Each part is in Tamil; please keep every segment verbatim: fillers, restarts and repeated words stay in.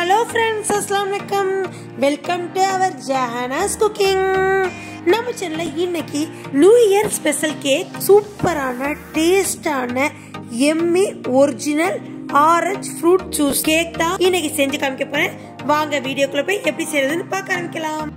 Hello friends, Assalamualaikum. Welcome to our Jahana's Cooking. நம்ம சேனல்ல இன்னைக்கு நியூ இயர் ஸ்பெஷல் கேக் சூப்பரான டேஸ்டான எம்மி original orange fruit juice cake தான் இன்னைக்கு செஞ்சு காமிக்க போறேன். வாங்க வீடியோக்குள்ள போய் எப்படி செய்யறதுன்னு பார்க்க ஆரம்பிக்கலாம்.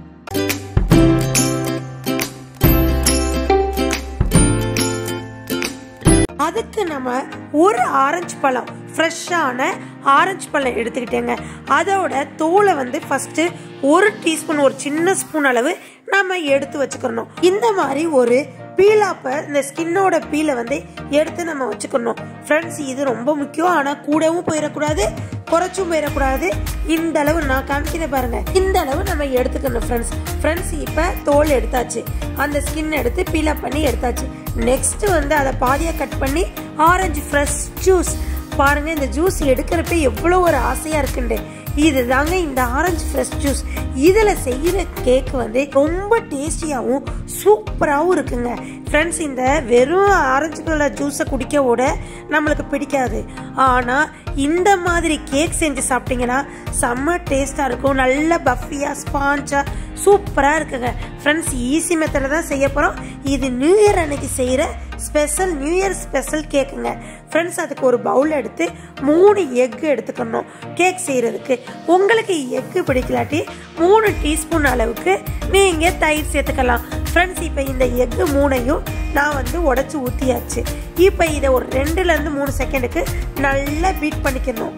அதுக்கு நம்ம ஒரு ஆரஞ்சு பழம் ஃப்ரெஷ்ஷான ஆரஞ்சு பழம் எடுத்துக்கிட்டேங்க. அதோட தோலை வந்து ஃபர்ஸ்ட் ஒரு டீஸ்பூன் ஒரு சின்ன ஸ்பூன் அளவு நம்ம எடுத்து வச்சுக்கணும். இந்த மாதிரி ஒரு பீலாப்ப இந்த ஸ்கின்னோட பீலை வந்து எடுத்து நம்ம வச்சுக்கணும். ஃப்ரெண்ட்ஸ் இது ரொம்ப முக்கியம். ஆனால் கூடவும் போயிடக்கூடாது, குறைச்சும் போயிடக்கூடாது. இந்த அளவு நான் காமிக்கிறேன் பாருங்க, இந்த அளவு நம்ம எடுத்துக்கணும் ஃப்ரெண்ட்ஸ். ஃப்ரெண்ட்ஸ் இப்போ தோல் எடுத்தாச்சு, அந்த ஸ்கின் எடுத்து பீலாப் பண்ணி எடுத்தாச்சு. நெக்ஸ்ட் வந்து அதை பாதியாக கட் பண்ணி ஆரஞ்சு ஃப்ரெஷ் ஜூஸ் பாருங்க. இந்த ஜூஸ் எடுக்கிறப்ப எவ்வளோ ஒரு ஆசையா இருக்குண்டு. இது தாங்க இந்த ஆரஞ்சு ஃப்ரெஷ் ஜூஸ். இதுல செய்யற கேக் வந்து ரொம்ப டேஸ்டியாவும் சூப்பராகவும் இருக்குங்க ஃப்ரெண்ட்ஸ். இந்த வெறும் ஆரஞ்சு கலர் ஜூஸை குடிக்கவோட நம்மளுக்கு பிடிக்காது. ஆனா இந்த மாதிரி கேக் செஞ்சு சாப்பிட்டீங்கன்னா செம்ம டேஸ்டா இருக்கும். நல்ல பஃபியா ஸ்பாஞ்சா சூப்பரா இருக்குங்க ஃப்ரெண்ட்ஸ். ஈஸி மெத்தட்ல தான் செய்ய போறோம். இது நியூ இயர் அன்னைக்கு செய்யற ஸ்பெஷல் நியூ இயர் ஸ்பெஷல் கேக்குங்க ஃப்ரெண்ட்ஸ். அதுக்கு ஒரு பவுல் எடுத்து மூணு எக் எடுத்துக்கணும் கேக் செய்யறதுக்கு. உங்களுக்கு எக்கு பிடிக்கலாட்டி மூணு டீஸ்பூன் அளவுக்கு நீங்க தயிர் சேர்த்துக்கலாம் ஃப்ரெண்ட்ஸ். இப்போ இந்த எக்கு மூணையும் நான் வந்து உடைச்சு ஊத்தியாச்சு. இப்போ இதை ஒரு ரெண்டுல இருந்து மூணு செகண்டுக்கு நல்லா பீட் பண்ணிக்கணும்.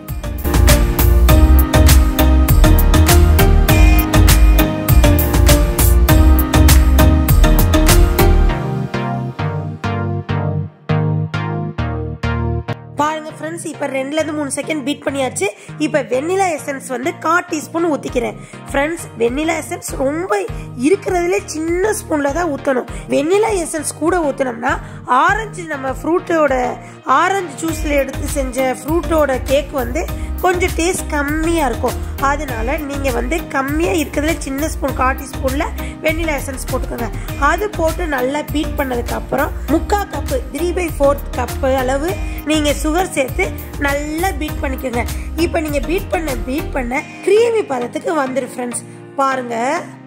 பாருங்க ஃப்ரெண்ட்ஸ், இப்போ ரெண்டுல இருந்து மூணு செகண்ட் பீட் பண்ணியாச்சு. இப்போ வெண்ணிலா எசன்ஸ் வந்து கால் டீஸ்பூன் ஊத்திக்கிறேன் ஃப்ரெண்ட்ஸ். வெண்ணிலா எசன்ஸ் ரொம்ப இருக்கிறதுல சின்ன ஸ்பூன்ல தான் ஊற்றணும். வெண்ணிலா எசன்ஸ் கூட ஊற்றினோம்னா ஆரஞ்சு நம்ம ஃப்ரூட்டோட ஆரஞ்சு ஜூஸ்ல எடுத்து செஞ்ச ஃப்ரூட்டோட கேக் வந்து கொஞ்சம் டேஸ்ட் கம்மியா இருக்கும். அதனால நீங்க வந்து கம்மியா இருக்கிறதுல சின்ன ஸ்பூன் கால் டீஸ்பூன்ல வெண்ணிலா எசன்ஸ் போட்டுக்கோங்க. அது போட்டு நல்லா பீட் பண்ணதுக்கு அப்புறம் முக்கால் cup three by fourth cup அளவு நீங்க சுகர் சேர்த்து நல்லா பீட் பண்ணிக்கோங்க. இப்போ நீங்க பீட் பண்ண பீட் பண்ண கிரீமி பதத்துக்கு வந்துரு ஃப்ரெண்ட்ஸ். பாருங்க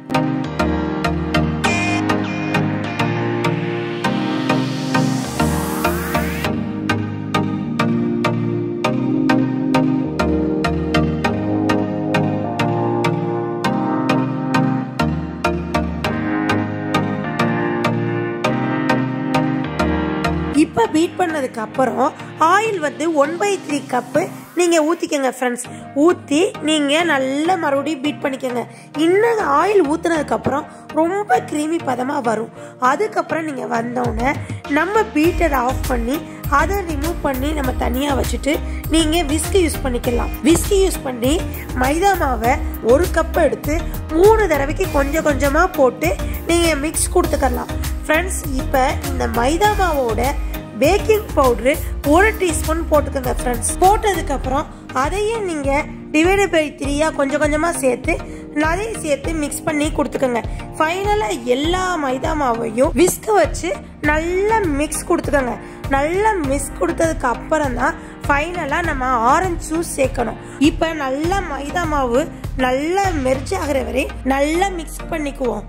இப்ப பீட் பண்ணதுக்கு அப்புறம் ஆயில் வந்து ஒன் பை த்ரீ கப்பு நீங்க ஊத்திக்கங்க ஃப்ரெண்ட்ஸ். ஊத்தி நீங்க நல்லா மறுபடியும் பீட் பண்ணிக்கோங்க. இன்னும் ஆயில் ஊத்துனதுக்கு அப்புறம் ரொம்ப கிரீமி பதமா வரும். அதுக்கப்புறம் நீங்க வந்தோடனே நம்ம பீட்டர் ஆஃப் பண்ணி அதை ரிமூவ் பண்ணி நம்ம தனியா வச்சுட்டு நீங்க விஸ்கி யூஸ் பண்ணிக்கலாம். விஸ்கி யூஸ் பண்ணி மைதா மாவை ஒரு கப் எடுத்து மூணு தடவைக்கு கொஞ்சம் கொஞ்சமா போட்டு நீங்க மிக்ஸ் கொடுத்துக்கலாம் ஃப்ரெண்ட்ஸ். இப்ப இந்த மைதா மாவோட பேக்கிங் பவுடரு ஒரு டீஸ்பூன் போட்டுக்கோங்க ஃப்ரெண்ட்ஸ். போட்டதுக்கு அப்புறம் அதையும் நீங்க டிவைட் பை த்ரீயா கொஞ்சம் கொஞ்சமா சேர்த்து அதையும் சேர்த்து மிக்ஸ் பண்ணி கொடுத்துக்கோங்க. ஃபைனலா எல்லா மைதா மாவையும் விஸ்க் வச்சு நல்லா மிக்ஸ் கொடுத்துக்கோங்க. நல்லா மிக்ஸ் கொடுத்ததுக்கு அப்புறம் தான் ஃபைனலா நம்ம ஆரஞ்சு ஜூஸ் சேர்க்கணும். இப்ப நல்லா மைதா மாவு நல்லா மெர்ஜ் ஆகிற வரை நல்லா மிக்ஸ் பண்ணிக்குவோம்.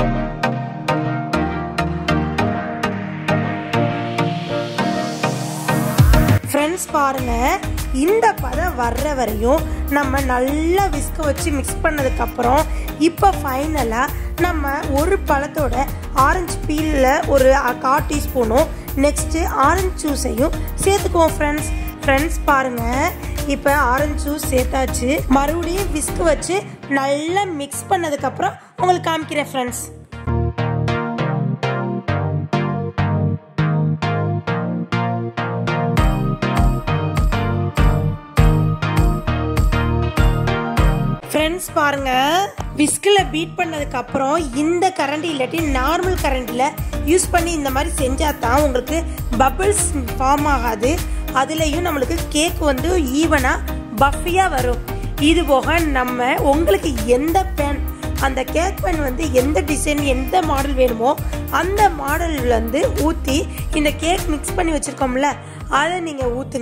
ஃப்ரெண்ட்ஸ் பாருங்க, இந்த பதம் வர்ற வரையும் நம்ம நல்லா விஸ்க வச்சு மிக்ஸ் பண்ணதுக்கு அப்புறம் இப்போ ஃபைனலா நம்ம ஒரு பழத்தோட ஆரஞ்சு பீல்ல ஒரு கால் டீஸ்பூனும் நெக்ஸ்ட் ஆரஞ்சு ஜூஸையும் சேர்த்துக்குவோம் ஃப்ரெண்ட்ஸ். ஃப்ரெண்ட்ஸ் பாருங்க, இப்போ ஆரஞ்சு ஜூஸ் சேர்த்தாச்சு. மறுபடியும் விஸ்க் வச்சு நல்லா மிக்ஸ் பண்ணதுக்கு அப்புறம் உங்களுக்கு காமிக்கிறேன் ஃப்ரெண்ட்ஸ். ஃப்ரெண்ட்ஸ் பாருங்க, விஸ்கில் பீட் பண்ணதுக்கு அப்புறம் இந்த கரண்டி இல்லாட்டி நார்மல் கரண்டில யூஸ் பண்ணி இந்த மாதிரி செஞ்சா தான் உங்களுக்கு பபிள்ஸ் ஃபார்ம் ஆகாது. அதுலயும் நம்மளுக்கு கேக் வந்து ஈவனா பஃபியா வரும். இது போக நம்ம உங்களுக்கு எந்த பேன் அந்த கேக் பேன் வந்து எந்த டிசைன் எந்த மாடல் வேணுமோ அந்த மாடல் வந்து ஊற்றி இந்த கேக் மிக்ஸ் பண்ணி வச்சிருக்கோம்ல அதை நீங்கள் ஊற்றுங்க.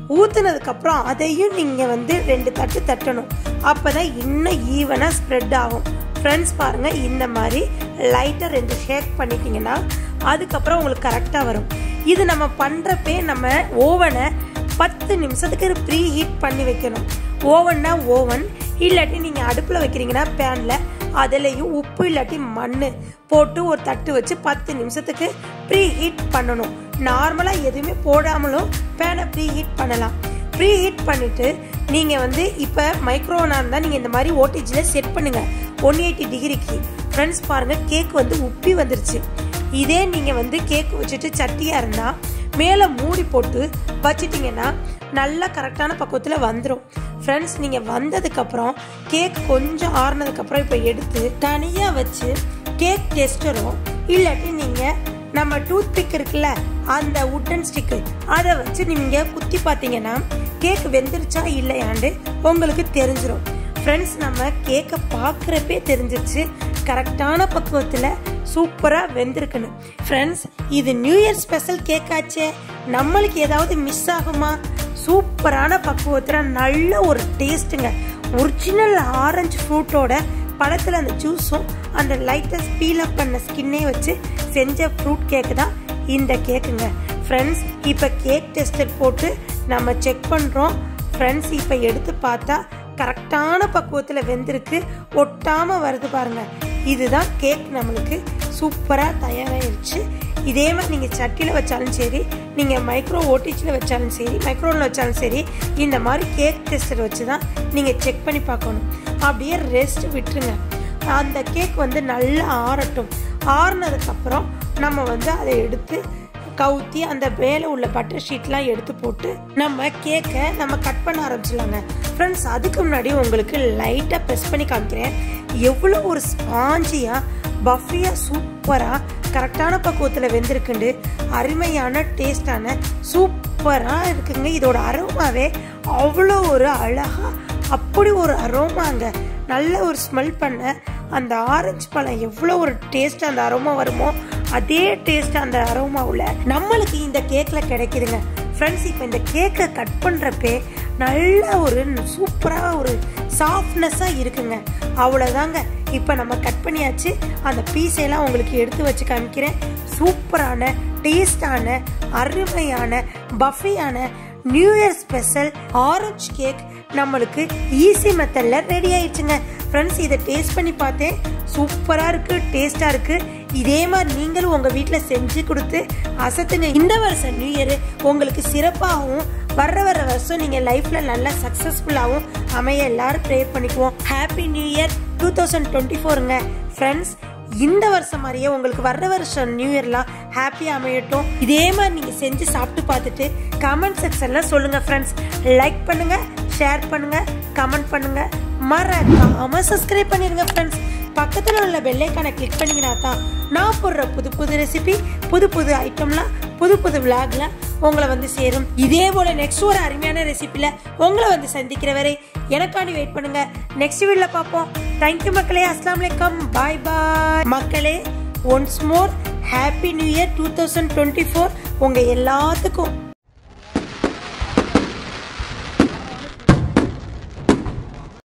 ஊற்றுனதுக்கப்புறம் அதையும் நீங்கள் வந்து ரெண்டு தட்டு தட்டணும். அப்போ தான் இன்னும் ஈவனாக ஸ்ப்ரெட் ஆகும். ஃப்ரெண்ட்ஸ் பாருங்கள், இந்த மாதிரி லைட்டாக ரெண்டு ஷேக் பண்ணிட்டீங்கன்னா அதுக்கப்புறம் உங்களுக்கு கரெக்டாக வரும். இது நம்ம பண்ணுறப்பே நம்ம ஓவனை பத்து நிமிஷத்துக்கு ப்ரீ ஹீட் பண்ணி வைக்கணும். ஓவன்னா ஓவன், இல்லாட்டி நீங்கள் அடுப்பில் வைக்கிறீங்கன்னா பேனில் அதுலேயும் உப்பு இல்லாட்டி மண் போட்டு ஒரு தட்டு வச்சு பத்து நிமிஷத்துக்கு ப்ரீ ஹீட் பண்ணணும். நார்மலாக எதுவுமே போடாமலும் பேனை ப்ரீ ஹீட் பண்ணலாம். ப்ரீ ஹீட் பண்ணிவிட்டு நீங்கள் வந்து இப்போ மைக்ரோவனாக இருந்தால் நீங்கள் இந்த மாதிரி ஓடிஜியில் செட் பண்ணுங்கள் ஒன் எயிட்டி டிகிரிக்கு. ஃப்ரெண்ட்ஸ் பாருங்கள், கேக் வந்து உப்பி வந்துருச்சு. இதே நீங்கள் வந்து கேக் வச்சுட்டு சட்டியாக இருந்தால் மேலே மூடி போட்டு வச்சிட்டிங்கன்னா நல்லா கரெக்டான பக்குவத்தில் வந்துடும். ஃப்ரெண்ட்ஸ், நீங்கள் வந்ததுக்கப்புறம் கேக் கொஞ்சம் ஆறுனதுக்கப்புறம் இப்போ எடுத்து தனியாக வச்சு கேக் டெஸ்டரோ இல்லாட்டி நீங்கள் நம்ம டூத் பிக் இருக்குல்ல அந்த உட்டன் ஸ்டிக்கு அதை வச்சு நீங்கள் குத்தி பார்த்தீங்கன்னா கேக் வெந்துருச்சா இல்லையாண்டு உங்களுக்கு தெரிஞ்சிடும். ஃப்ரெண்ட்ஸ், நம்ம கேக்கை பார்க்குறப்பே தெரிஞ்சிருச்சு கரெக்டான பக்குவத்தில் சூப்பராக வெந்திருக்குன்னு. ஃப்ரெண்ட்ஸ், இது நியூ இயர் ஸ்பெஷல் கேக் ஆச்சே, நம்மளுக்கு ஏதாவது மிஸ் ஆகுமா? சூப்பரான பக்குவத்தில் நல்ல ஒரு டேஸ்ட்டுங்க. ஒரிஜினல் ஆரஞ்சு ஃப்ரூட்டோட பழத்தில் அந்த ஜூஸும் அந்த லைட்டஸ்ட் பீல் அப் பண்ண ஸ்கின்னே வச்சு செஞ்ச ஃப்ரூட் கேக்கு தான் இந்த கேக்குங்க. ஃப்ரெண்ட்ஸ், இப்போ கேக் டெஸ்டர் போட்டு நம்ம செக் பண்ணுறோம். ஃப்ரெண்ட்ஸ், இப்போ எடுத்து பார்த்தா கரெக்டான பக்குவத்தில் வெந்திருக்கு, ஒட்டாமல் வருது பாருங்கள். இதுதான் கேக் நம்மளுக்கு சூப்பராக தயாராகிடுச்சு. இதே மாதிரி நீங்கள் சட்டியில் வச்சாலும் சரி, நீங்கள் மைக்ரோ ஓடிஜியில் வச்சாலும் சரி, மைக்ரோவில் வச்சாலும் சரி, இந்த மாதிரி கேக் டெஸ்டர் வச்சு தான் நீங்கள் செக் பண்ணி பார்க்கணும். அப்படியே ரெஸ்ட் விட்டுருங்க. அந்த கேக் வந்து நல்லா ஆறட்டும். ஆறுனதுக்கப்புறம் நம்ம வந்து அதை எடுத்து கவுத்தி அந்த மேலே உள்ள பட்டர் ஷீட்லாம் எடுத்து போட்டு நம்ம கேக்கை நம்ம கட் பண்ண ஆரம்பிச்சிடலாங்க. ஃப்ரெண்ட்ஸ், அதுக்கு முன்னாடி உங்களுக்கு லைட்டாக ப்ரெஸ் பண்ணி காமிக்கிறேன். எவ்வளோ ஒரு ஸ்பாஞ்சியாக பஃபியாக சூப்பராக கரெக்டான பக்குவத்தில் வெந்திருக்குண்டு. அருமையான டேஸ்டான சூப்பராக இருக்குங்க. இதோட அரோமாவே அவ்வளோ ஒரு அழகாக, அப்படி ஒரு அரோமாங்க. நல்ல ஒரு ஸ்மெல் பண்ண அந்த ஆரஞ்சு பழம் எவ்வளோ ஒரு டேஸ்ட் அந்த அரோமா வருமோ அதே டேஸ்ட் அந்த அரோமாவில் நம்மளுக்கு இந்த கேக்கில் கிடைக்குதுங்க. ஃப்ரெண்ட்ஸ், இப்போ இந்த கேக்கை கட் பண்ணுறப்பே நல்ல ஒரு சூப்பராக ஒரு சாஃப்ட்னஸாக இருக்குங்க. அவ்வளோதாங்க. இப்போ நம்ம கட் பண்ணியாச்சு. அந்த பீஸெல்லாம் உங்களுக்கு எடுத்து வச்சு காமிக்கிறேன். சூப்பரான டேஸ்டான அருமையான பஃபியான new year special orange cake நம்மளுக்கு ஈஸி மெத்தடில் ரெடி ஆயிடுச்சுங்க. ஃப்ரெண்ட்ஸ், இதை டேஸ்ட் பண்ணி பார்த்தேன். சூப்பராக இருக்குது, டேஸ்ட்டாக இருக்குது. இதே மாதிரி நீங்களும் உங்கள் வீட்டில் செஞ்சு கொடுத்து அசத்துங்க. இந்த வருஷம் நியூ இயர் உங்களுக்கு சிறப்பாகவும் வர்ற வர வருஷம் நீங்கள் லைஃப்பில் நல்லா சக்ஸஸ்ஃபுல்லாகவும் அமைய எல்லாரும் ப்ரே பண்ணிக்குவோம். Happy new year two thousand twenty ஃபோருங்க. ஃப்ரெண்ட்ஸ், இந்த வருஷம் மாதிரியே உங்களுக்கு வர்ற வருஷம் நியூ இயர்லாம் ஹாப்பியாக அமையட்டும். இதே மாதிரி நீங்கள் செஞ்சு சாப்பிட்டு பார்த்துட்டு கமெண்ட் செக்ஷனில் சொல்லுங்கள். ஃப்ரெண்ட்ஸ், லைக் பண்ணுங்கள், ஷேர் பண்ணுங்கள், கமெண்ட் பண்ணுங்கள், மறக்காமல் சப்ஸ்கிரைப் பண்ணிடுங்க. ஃப்ரெண்ட்ஸ், பக்கத்தில் உள்ள பெல் ஐகானை கிளிக் பண்ணிங்கன்னா தான் நான் போடுற புது புது ரெசிபி, புது புது ஐட்டம்லாம், புது புது விளாக்ல உங்களை வந்து சேரும். இதே போல நெக்ஸ்ட் ஒரு அருமையான ரெசிபியில் உங்களை வந்து சந்திக்கிற வரை எனக்காண்டி வெயிட் பண்ணுங்க. நெக்ஸ்ட் வீடியோல பார்ப்போம். தேங்க்யூ மக்களே. அஸ்ஸலாமு அலைக்கும். பாய் பாய் மக்களே. Once more happy new year two thousand twenty four உங்கள் எல்லாத்துக்கும்.